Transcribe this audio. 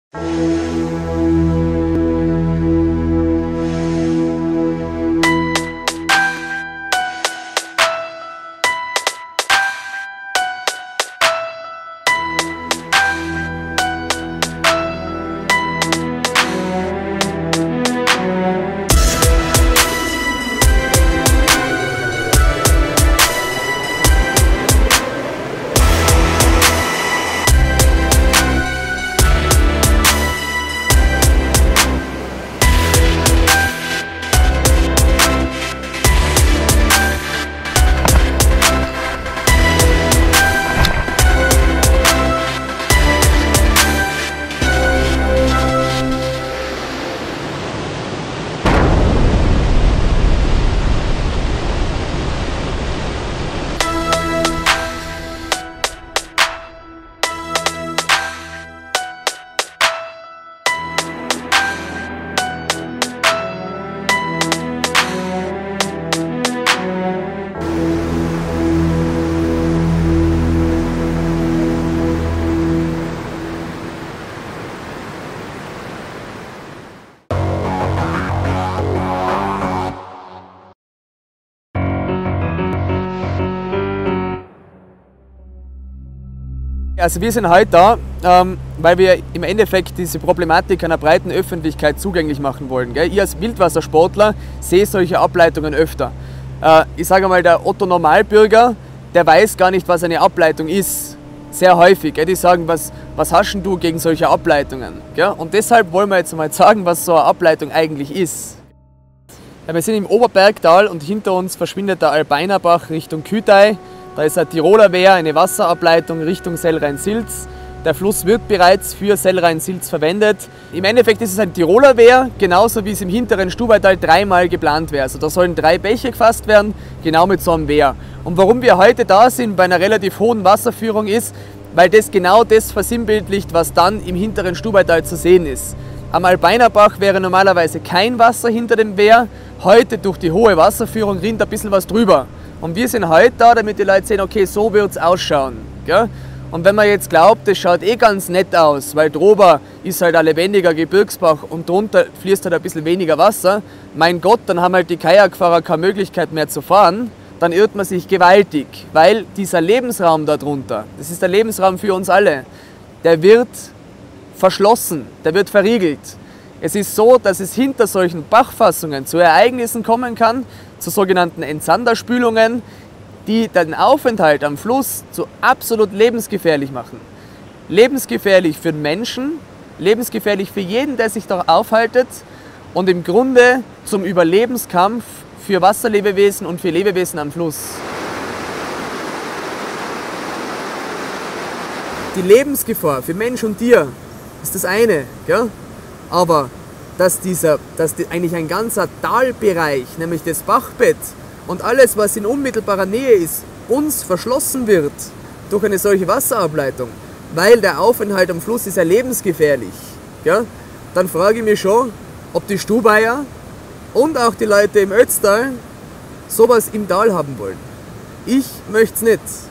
Also wir sind heute da, weil wir im Endeffekt diese Problematik einer breiten Öffentlichkeit zugänglich machen wollen. Gell? Ich als Wildwassersportler sehe solche Ableitungen öfter. Ich sage mal, der Otto-Normalbürger, der weiß gar nicht, was eine Ableitung ist. Sehr häufig. Gell? Die sagen, was hast denn du gegen solche Ableitungen? Gell? Und deshalb wollen wir jetzt mal sagen, was so eine Ableitung eigentlich ist. Ja, wir sind im Oberbergtal und hinter uns verschwindet der Albeinerbach Richtung Kütei. Da ist ein Tiroler Wehr, eine Wasserableitung Richtung Sellrhein-Silz. Der Fluss wird bereits für Sellrhein-Silz verwendet. Im Endeffekt ist es ein Tiroler Wehr, genauso wie es im hinteren Stubaital dreimal geplant wäre. Also da sollen 3 Bäche gefasst werden, genau mit so einem Wehr. Und warum wir heute da sind bei einer relativ hohen Wasserführung ist, weil das genau das versinnbildlicht, was dann im hinteren Stubaital zu sehen ist. Am Albeinerbach wäre normalerweise kein Wasser hinter dem Wehr. Heute durch die hohe Wasserführung rinnt ein bisschen was drüber. Und wir sind heute da, damit die Leute sehen, okay, so wird es ausschauen. Gell? Und wenn man jetzt glaubt, das schaut eh ganz nett aus, weil drüber ist halt ein lebendiger Gebirgsbach und drunter fließt halt ein bisschen weniger Wasser, mein Gott, dann haben halt die Kajakfahrer keine Möglichkeit mehr zu fahren, dann irrt man sich gewaltig, weil dieser Lebensraum da drunter, das ist der Lebensraum für uns alle, der wird verschlossen, der wird verriegelt. Es ist so, dass es hinter solchen Bachfassungen zu Ereignissen kommen kann, zu sogenannten Entsanderspülungen, die den Aufenthalt am Fluss zu absolut lebensgefährlich machen. Lebensgefährlich für den Menschen, lebensgefährlich für jeden, der sich da aufhaltet und im Grunde zum Überlebenskampf für Wasserlebewesen und für Lebewesen am Fluss. Die Lebensgefahr für Mensch und Tier ist das eine, gell? Aber dass eigentlich ein ganzer Talbereich, nämlich das Bachbett und alles, was in unmittelbarer Nähe ist, uns verschlossen wird durch eine solche Wasserableitung, weil der Aufenthalt am Fluss ist ja lebensgefährlich, gell? Dann frage ich mich schon, ob die Stubaier und auch die Leute im Ötztal sowas im Tal haben wollen. Ich möchte es nicht.